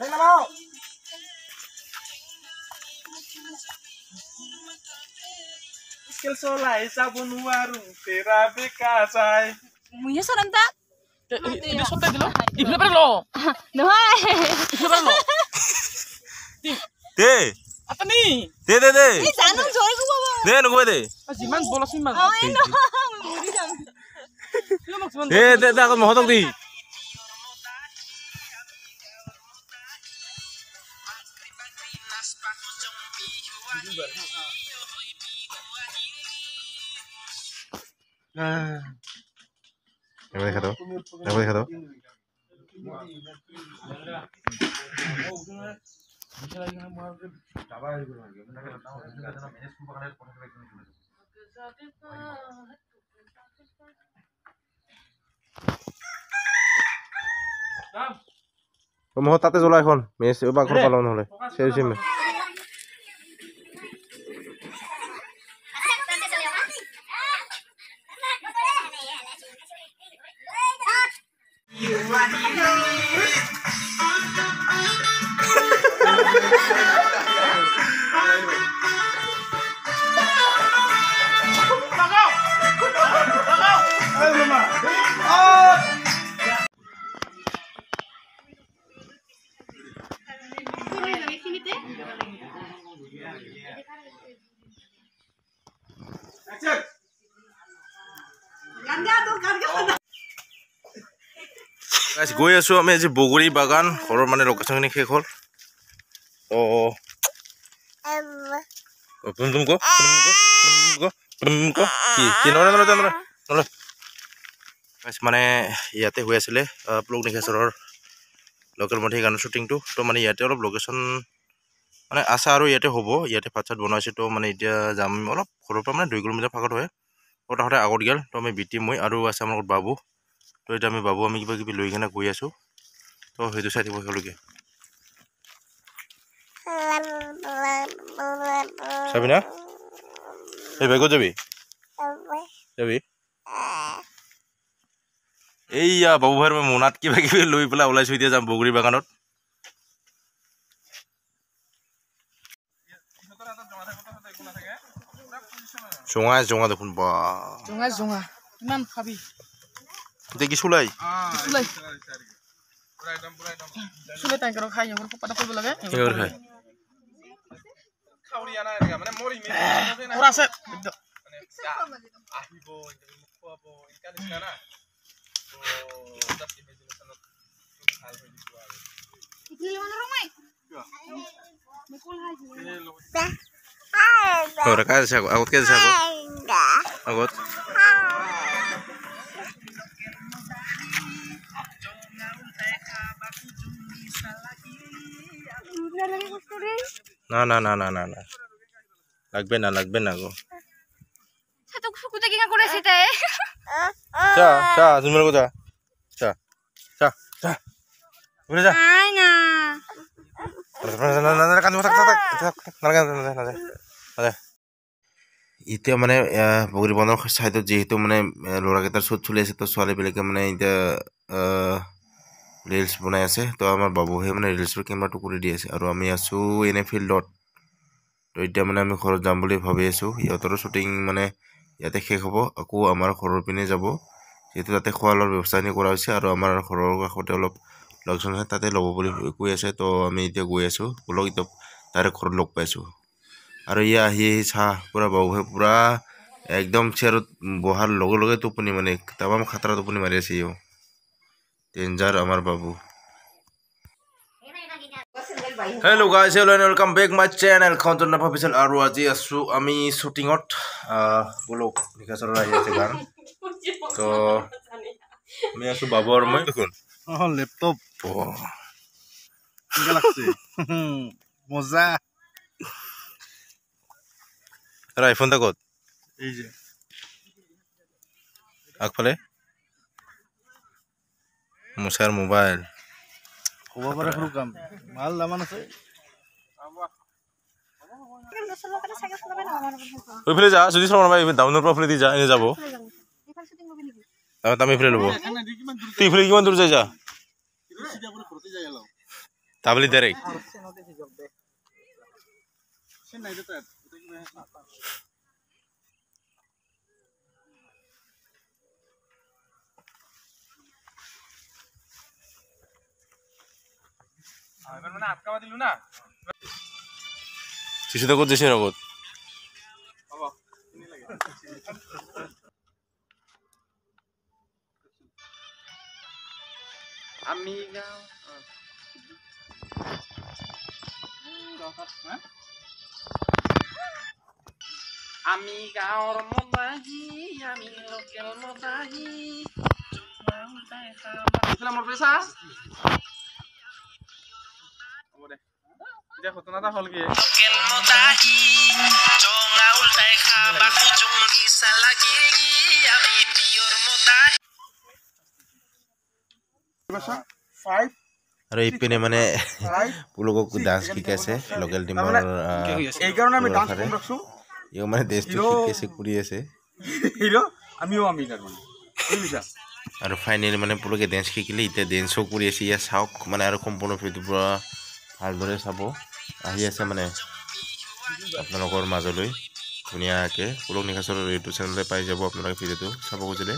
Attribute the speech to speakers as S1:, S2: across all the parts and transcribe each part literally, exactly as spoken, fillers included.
S1: Skill solai sabun warung terapi kasai.
S2: Munya soran tak?
S1: Ini sote dulu. Ibnu perlu.
S2: Nohai.
S1: Ibnu perlu.
S3: Deh.
S1: Apa nih?
S3: Deh deh deh.
S2: Ini jangan jori ku bawa.
S3: Deh nunggu deh.
S1: Ajiman bolos siman.
S2: Oh ini. Muri jam.
S3: Deh deh deh aku mau hotong di. Nah. Yang boleh kata? Yang boleh kata? Kamu tate zola এখন মেস বাংশ পালন হলে সেই সিমে Guys, gue asu ame aja bogori bagan, horor mana lokasi ini kayak hol. Oh, belum belum kok, belum kok, belum kok, belum kok. Ki, ki nora nora nora nora. Guys, mana ya teh gue asli, peluk nih horor. Lokal mode kan shooting tuh, tuh mana ya teh olop location, mana asaru ya teh hobo, ya teh pacat bonus itu mana dia jam olop, horor mana dua kilometer pakai doa. Orang orang agor gel, tuh ame biti moi, aru asam orang babu. তো এটা আমি বাবু আমি কিবা কিবি লৈ কিনে গৈ আছো তো সেইটো চাই দিব একেলগে চাবি না এই বেগত যাবি যাবি এইয়া বাবু ভাইৰ মই মোনাত কিবা কিবি লৈ পেলাই ওলাইছো এতিয়া যাম বগৰী বাগানত জঙা জঙা দেখোন বা
S1: জঙা জঙা কিমান খাবি
S3: দেখি চুলাই
S1: চুলাই পুরা একদম পুরা একদম চুলাই তাই করো খাই যখন পাতা করব লাগে
S3: এগুলো খাই
S1: খাউরি আনা এগা মানে মরি মে ওরা আছে মানে আহিব ইন্টারভিউ খুয়াবো ইকা দিছা না তো জাস্ট ইমাজিনেশনত ভাল হৈ দিছো আৰু ইতলি মানে ৰমাই মে কোল হাই
S3: ওরা কাজ আছে আগত কাজ আছে আগত না না না না না না লাগবে না লাগবে না গো
S2: ছাতো কুকুতে কি করেছে তাই
S3: চা চা তুমি লোক যা চা চা চা উড়ে যা
S2: আই না
S3: না না না কান থাক থাক না না না না এতিয়া মানে বগৰী বনৰ সাইডত যেহেতু মানে লৰাকেইটাৰ শ্বট চলি আছে তো ছোৱালী বিলাকে মানে এতিয়া ৰিলছ বনাই আছে তো আমাৰ বাবুহে মানে ৰিলছৰ কেমেৰাটো কৰি দি আছে আৰু আমি আছো এনে ফিল্ডত তো এতিয়া মানে আমি ঘৰত যাম বুলি ভাবি আছো ইহঁতৰো শ্বুটিং মানে ইয়াতে শেষ হ'ব আকৌ আমাৰ ঘৰৰ পিনে যাব যেহেতু তাতে খোৱা লোৱাৰ ব্যৱস্থা কৰা হৈছে আৰু আমাৰ ঘৰৰ কাষতে অলপ লোকেশ্যন আছে তাতে ল'ব বুলি কৈ আছে তো আমি এতিয়া গৈ আছো ব্লগ এতিয়া তাৰে ঘৰত লগ পাইছো আৰু ইয়া আহি চাহ পুৰা বাবুহে পুৰা একদম চেয়াৰত বহাৰ লগে লগে টোপনি মানে তামাম খাতৰা টোপনি মাৰি আছে ইও ডেঞ্জাৰ আমাৰ বাবু hello' guys hello' and welcome back my channel Khanjan official আৰু আজি আছো আমি শ্বুটিঙত ব্লগ নিকাচৰৰ আহি আছে গান তো আমি আছো বাবু আৰু মই দেখোন
S4: অ লেপটপ কেনেকা লাগছে মজা
S3: আৰু আইফোনটা ক'ত
S4: এই যে
S3: আগফালে মুছাৰ মোবাইল
S4: হ'ব পাৰে সৰু কাম ভাল দামান আছে
S3: ওইফালে যা যদি শ্রবণ ভাই ডাউনৰ পৰা ফালে দি যা এনে যাব আমি ফালে ল'ব তুই ফালে কিমান দূৰ যাই যা Tabli direct.
S1: এবার মানে আটকাবা দিলু না
S3: Sisi takut di sini takut.
S1: হ'ব ini lagi আমি গাও আমি গাঁৱৰ মদাহী আমি লোকেল মদাহী মোৰ পেছা হ'ব দে এতিয়া ঘটনা এটা হ'ল কি লোকেল মদাহী জঙা উল্টাই খাবা খুজুং ইচ্ছা লাগি আমি পিয়ৰ মদাহী ফাইভ
S3: আৰু ইপিনে মানে পুলকক ডান্স শিকাইছে লোকেল টিমৰ
S1: এই কাৰণে আমি ডান্স কম ৰাখছো
S3: ইও মানে দেশটো শিকাইছে কৰি আছে
S1: হিৰো আমিও আমি তাৰ মানে বুজিছা
S3: আৰু ফাইনেলি মানে পুলকে ডান্স শিকিলে এতিয়া ডান্সও কৰি আছে ইয়া চাওক মানে আৰু সম্পূৰ্ণ ভিডিঅ'টো পুৰা ভালদৰে চাব আহি আছে মানে আপোনালোকৰ মাজলৈ ধুনীয়াকৈ পুলক নিকাছৰ ইউটিউব চেনেলতে পাই যাব আপোনালোকে ভিডিঅ'টো চাব খুজিলে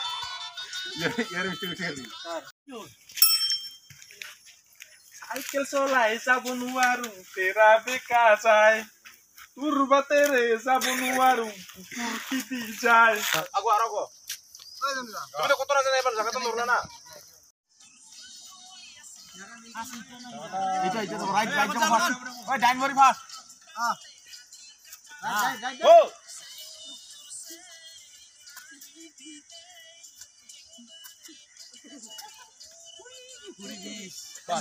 S1: সাইকেল চলাই যাব নোৱাৰো তেৰা বেকা যায় তোৰ বাটেৰে যাব নোৱাৰো কুকুৰ খিদি যায় আগো আৰু আগো তুমি কত না এবাৰ জায়গাটা নৰলা না এটা এটা রাইট রাইট যাও ফাস্ট ওই ডাইন ভরি ফাস্ট হ্যাঁ রাইট রাইট ও পুরি বিশ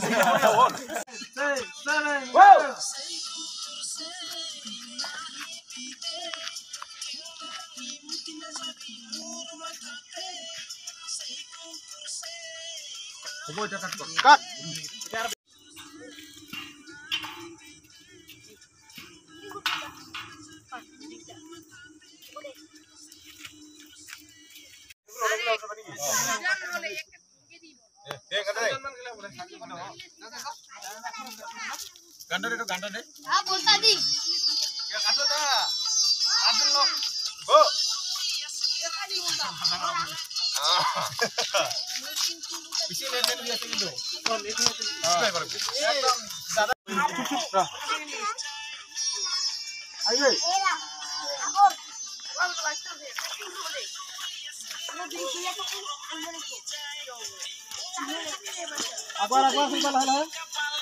S1: Cut. Ganda deh, ganda deh.
S2: Ah, bol tadi.
S1: Ya kado dah. Adil lo. Go.
S2: Ya tadi bol.
S1: Ah. Bisi lihat dia sini dulu. Oh, ini. Ah. Ekdom dada. Ayo.
S2: Amor. Vamos lá, está bem.
S1: Agora agora sudah lah lah.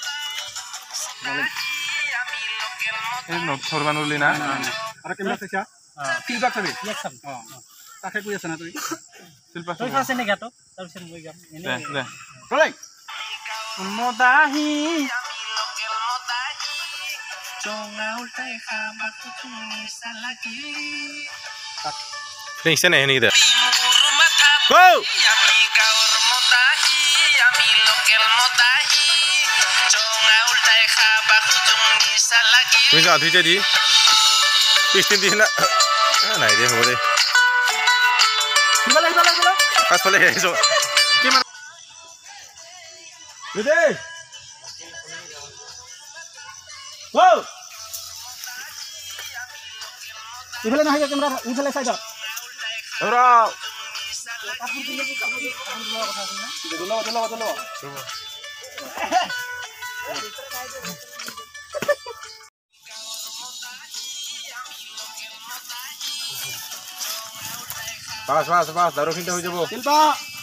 S1: এই নোট থরবা নলি না আর কেমন আছে চা feedback চাবি এক চাবি হ্যাঁ তাকে কই আছে না তুই শিল্পা তুই আছে নে গাতো তাৰপিছত মই গাম এনে দে বলাই মদাহি আমি লোকেল মদাহি জঙা উল্টাই খাবা কুচু সালাকি
S3: ফিনিশ নে হেনি দে
S1: গো আমি গাঁৱৰ মদাহি আমি লোকেল মদাহি জঙা উল্টাই খাবা কুচু সালাকি
S3: তুমি যা ধুইতে দি পিছদিন দি না নাই দে হ'ব দে
S1: কিবা লাগিব লাগিব
S3: পাছফালে আহিছো
S1: কি মান দে ও ইফালে নাহিবা কেমেৰা ইফালে চাইডত ওরা কাপড় দিলে কি কাপড় দিলে কথা আছে না দিলো দিলো দিলো
S3: পাস পাস পাস দারু কিনতে হয়ে যাব
S1: শিল্পা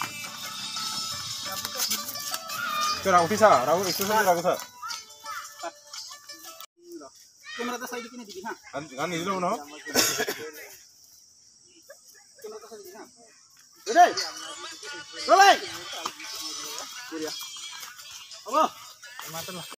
S1: তোরা উঠিছা রাহু একটু সময় রাখো স্যার ক্যামেরাটা সাইডে কিনে দিবি হ্যাঁ
S3: গান নিদিলো না
S1: ক্যামেরাটা সাইডে হ্যাঁ রেডি রোলাই করিয়া আবা মাত্র